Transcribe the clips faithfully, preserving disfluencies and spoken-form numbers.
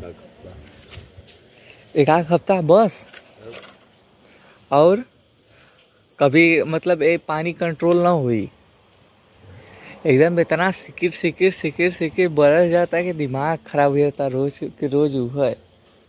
एक आध हफ्ता बस। और कभी मतलब ये पानी कंट्रोल ना हुई, एकदम इतना सिकिर सिकिर सिकिर सिकिर बरस जाता है कि दिमाग खराब हो जाता रोज के रोज हुआ है।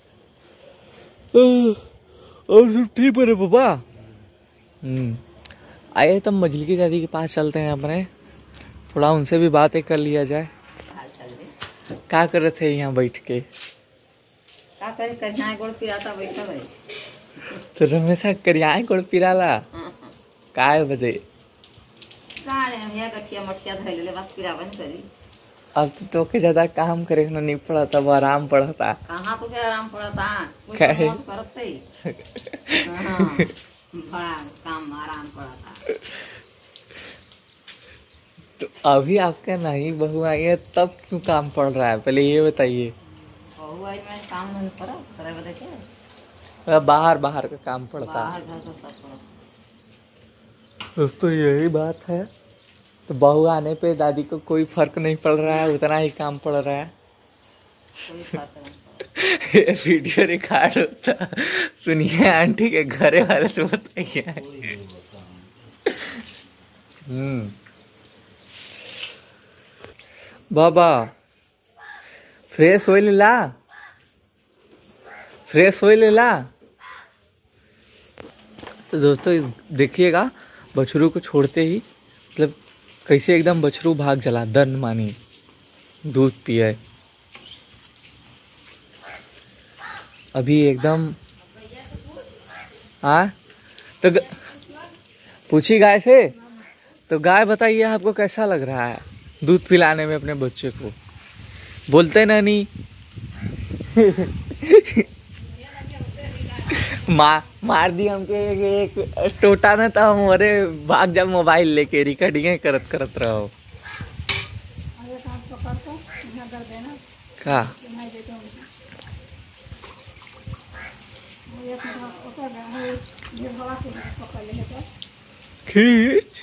और सब ठीक है पापा। हम्म आइए तब मछली की दादी के पास चलते हैं अपने, थोड़ा उनसे भी बातें कर लिया जाए। क्या कर रहे थे यहाँ बैठ के? क्या करे, करियाए गोड़ पिराता बैठा भाई। तो हमेशा करियाए गोड़ पिराला काय बदे? का रे भैया गठिया मठिया धइले ले बस पिरावन करी। अब तो तोके ज्यादा काम करे ना नहीं पड़ा, तब आराम पड़ा था। कहाँ तो क्या आराम पड़ा था, कुछ काहे? मौत करते ही। हाँ, बड़ा काम आराम पड़ा था। तो अभी आपका नहीं बहू आई है तब क्यों काम पड़ रहा है, पहले ये बताइए। बहू आई में काम नहीं पड़ा, करे बदे क्या? बाहर बाहर का काम पड़ता बाहर घर तो सब पड़ा। दोस्तों यही बात है। तो बहू आने पे दादी को कोई फर्क नहीं पड़ रहा है, उतना ही काम पड़ रहा है। कोई फर्क नहीं पड़ा। ये वीडियो रिकॉर्ड होता, सुनिए आंटी के घरे वाले तो बताइए। हम्म बाबा फ्रेश हो ला, फ्रेश हो ला। तो दोस्तों देखिएगा, बछरू को छोड़ते ही मतलब कैसे एकदम बछरू भाग चला, दन मानी दूध पिए। अभी एकदम हाँ तो ग... पूछी गाय से, तो गाय बताइए आपको कैसा लग रहा है दूध पिलाने में अपने बच्चे को? बोलते ना नहीं। मार मार दी हमके एक, एक टोटा ना था, हम अरे भाग जा मोबाइल लेके रिकॉर्डिंग करत करत रहो। का खींच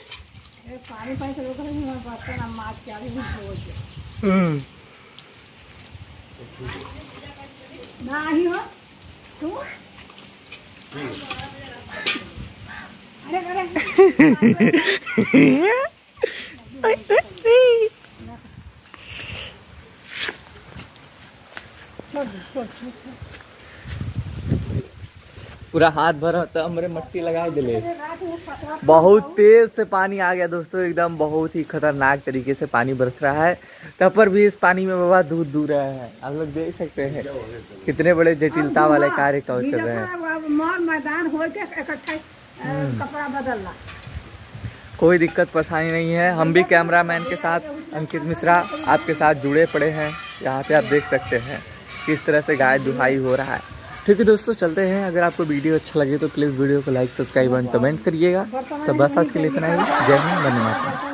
नहीं हो तू अरे पूरा हाथ भरा तो हमरे मट्टी लगा दिले। बहुत तेज से पानी आ गया दोस्तों, एकदम बहुत ही खतरनाक तरीके से पानी बरस रहा है। तब पर भी इस पानी में बाबा दूध दूध रहा है, आप लोग देख सकते हैं कितने बड़े जटिलता वाले कार्य कर रहे हैं। मैदान हो के इकट्ठा कपड़ा बदलना, कोई दिक्कत परेशानी नहीं है। हम भी कैमरामैन के साथ अंकित मिश्रा आपके साथ जुड़े पड़े हैं। यहाँ पे आप देख सकते हैं किस तरह से गाय दुहाई हो रहा है। ठीक है दोस्तों चलते हैं। अगर आपको वीडियो अच्छा लगे तो प्लीज़ वीडियो को लाइक सब्सक्राइब एंड कमेंट करिएगा। तो बस आज के लिए इतना ही। जय हिंद, वंदे मातरम।